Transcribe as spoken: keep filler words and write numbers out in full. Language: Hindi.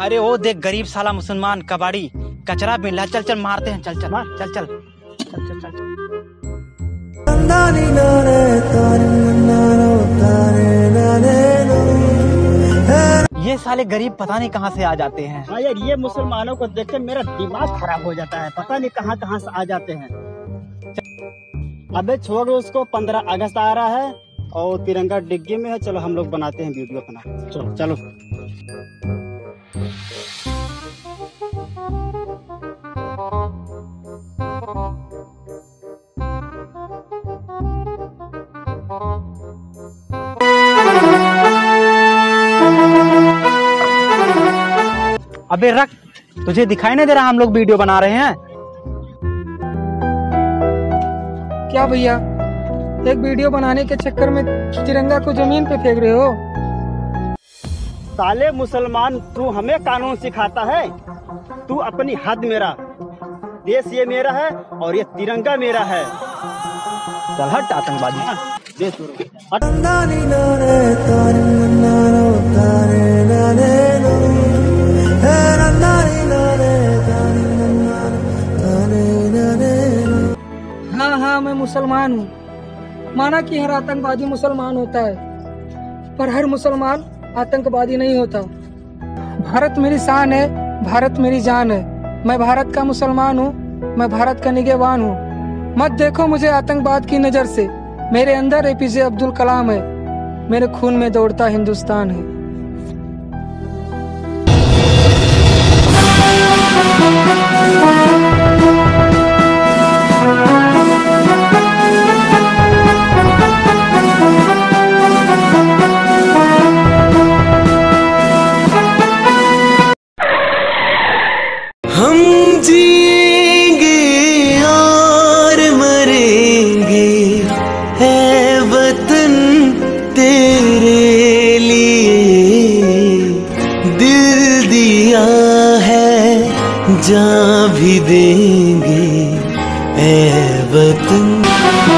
अरे वो देख गरीब साला मुसलमान कबाड़ी कचरा बिन रहा। चल चल मारते हैं। चल चल मार चल चल चल चल चल। ये साले गरीब पता नहीं कहाँ से आ जाते हैं। हाँ यार, ये मुसलमानों को देख के मेरा दिमाग खराब हो जाता है। पता नहीं कहाँ कहाँ से आ जाते हैं। अबे छोड़ उसको, पंद्रह अगस्त आ रहा है और तिरंगा डिग्गी में है। चलो हम लोग बनाते हैं वीडियो अपना। चलो चलो। अबे रख, तुझे दिखाई नहीं दे रहा हम लोग वीडियो बना रहे हैं? क्या भैया, एक वीडियो बनाने के चक्कर में तिरंगा को जमीन पे फेंक रहे हो? साले मुसलमान, तू हमें कानून सिखाता है? तू अपनी हद मेरा, देश ये मेरा है और ये तिरंगा मेरा है। चल हट आतंकवादी। हट। हाँ हाँ, मैं मुसलमान हूँ। माना कि हर आतंकवादी मुसलमान होता है, पर हर मुसलमान आतंकवादी नहीं होता। भारत मेरी शान है, भारत मेरी जान है। मैं भारत का मुसलमान हूँ, मैं भारत का निगहबान हूँ। मत देखो मुझे आतंकवाद की नजर से। मेरे अंदर एपीजे अब्दुल कलाम है, मेरे खून में दौड़ता हिंदुस्तान है। हम जिएंगे और मरेंगे, है वतन तेरे लिए। दिल दिया है, जान भी देंगे, है वतन।